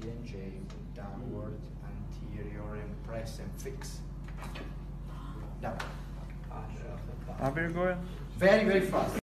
and J, downward, anterior, and press and fix. Down. How are you going? Very, very fast.